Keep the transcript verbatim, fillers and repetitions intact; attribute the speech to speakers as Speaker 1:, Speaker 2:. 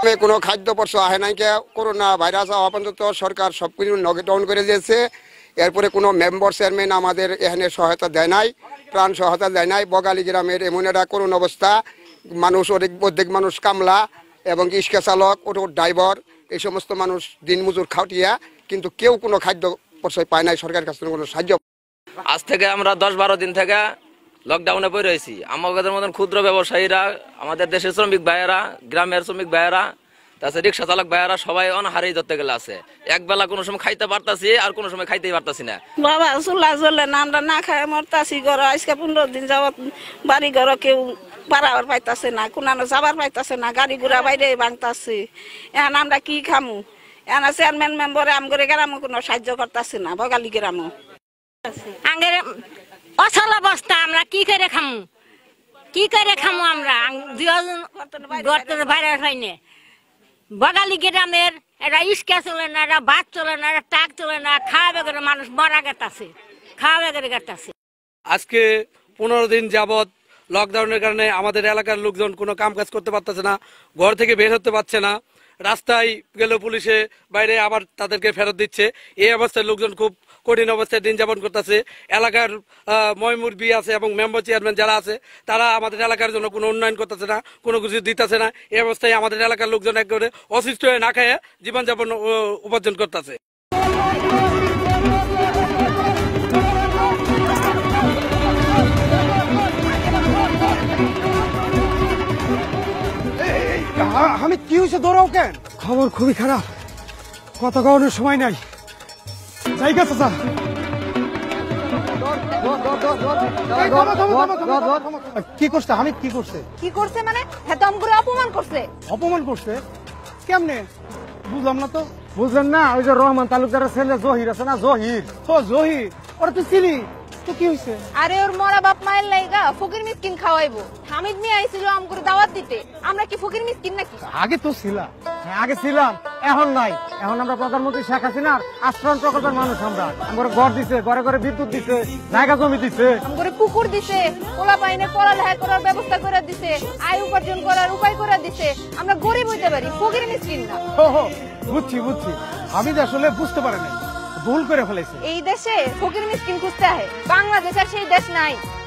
Speaker 1: কোনো খাদ্যপর্শ আহে নাই, করোনা ভাইরাস হওয়া পর্যন্ত সরকার সব কিছু নকডাউন করে দিয়েছে। এরপরে কোনো মেম্বার চেয়ারম্যান আমাদের এখানে সহায়তা দেয় নাই, ত্রাণ সহায়তা দেয় নাই। বগালী গ্রামের এমন একটা করুণ অবস্থা, মানুষ অধিক অর্ধেক মানুষ কামলা এবং রিক্সা চালক, অটো ড্রাইভার, এই সমস্ত মানুষ দিনমজুর খাটিয়া, কিন্তু কেউ কোনো খাদ্য পর্যায় পায় নাই সরকারের কাছ থেকে কোনো সাহায্য।
Speaker 2: আজ থেকে আমরা দশ বারো দিন থেকে লকডাউনে পড়ে রয়েছি। আমাদের মতন ক্ষুদ্র ব্যবসায়ীরা, আমাদের দেশের শ্রমিক ভাইয়েরা, গ্রামের শ্রমিক ভাইয়েরা, তাছাড়া রিক্সা চালক ভাইয়েরা সবাই অনাহারেই ধরতে গেলে আছে। এক বেলা কোনো সময় খাইতে পারতাছি, আর কোনো সময় খাইতেই পারতাছি না।
Speaker 3: বাবা চুলা জ্বলে না, আমরা না খাই মরতাছি। ঘর আজকে পনেরো দিন যাবত বাড়ি ঘর কেউ পারাবার পাইতাছে না, কোনানো যাবার পাইতাছে না, গাড়ি ঘোড়া বাইরে ভাঙতাছে। এখন আমরা কি খামু? এখন চেয়ারম্যান মেম্বারে আমগরে গ্রামও কোনো সাহায্য করতেছে না, বগালী গ্রামও।
Speaker 4: আঙ্গের অচল অবস্থা, আমরা কি করে খামু? কি করে খামু? আমরা বাইরে হয়নি। বগালী গ্রামের এটা ইস্কা চলে না, এটা বাস চলে না, এটা টাক চলে না, খাওয়া বেগরে মানুষ মরা গেতাছে, খাওয়া বেগরে গেতাছে।
Speaker 5: আজকে পনেরো দিন যাবৎ লকডাউনের কারণে আমাদের এলাকার লোকজন কোনো কাম কাজ করতে পারতেছে না, ঘর থেকে বের হতে পারছে না। রাস্তায় গেলে পুলিশে বাইরে আবার তাদেরকে ফেরত দিচ্ছে। এই অবস্থায় লোকজন খুব কঠিন অবস্থায় দিন যাপন করতেছে। এলাকার ময়মুরবি আছে এবং মেম্বার চেয়ারম্যান যারা আছে, তারা আমাদের এলাকার জন্য কোনো উন্নয়ন করতেছে না, কোনো কিছু দিতেছে না। এই অবস্থায় আমাদের এলাকার লোকজন একেবারে অসুস্থ হয়ে না খেয়ে জীবনযাপন উপার্জন করতেছে।
Speaker 6: আমি কি হয়েছে? দৌড়াও কেন? খবর খুবই খারাপ, কথা কওয়ানোর সময় নাই। জায়গা চাচা, কি করছে? হামিদ কি করছে?
Speaker 7: কি করছে মানে? হ্যাঁ তো আমগুলো অপমান করছে।
Speaker 6: অপমান করছে কেমনে? বুঝলাম না তো। বুঝলেন না? ওই যে রহমান তালুকদারের ছেলে জহির আছে না, জহির। ও জহির, ওরা তুই চিনি তো? কি হয়েছে?
Speaker 7: আরে ওর মরা বাপ মায়ের লাইগা ফকির মিসকিন খাওয়াইবো। হামিদ নিয়ে আইছিল আমগুলো দাওয়াত দিতে। আমরা কি ফকির মিসকিন নাকি?
Speaker 6: আগে তো ছিলাম। হ্যাঁ আগে ছিলাম, এখন নাই। এখন আমরা প্রধানমন্ত্রী শেখ হাসিনার আশ্রয়ণ প্রকল্পের মানুষ। আমরা আমার ঘর দিছে, ঘরে ঘরে বিদ্যুৎ দিছে, জায়গা জমি দিছে,
Speaker 7: আমগরে পুকুর দিছে, পোলা পাইনে পড়ালেখা করার ব্যবস্থা করে দিছে, আয় উপার্জন করার উপায় করে দিছে। আমরা গরিব হইতে পারি, ফকির মিসকিন না।
Speaker 6: বুঝছি বুঝছি, আমি আসলে বুঝতে পারি নাই, ভুল করে ফেলেছি।
Speaker 7: এই দেশে ফকির মিসকিন খুঁজতে হয়, বাংলাদেশ আর সেই দেশ নাই।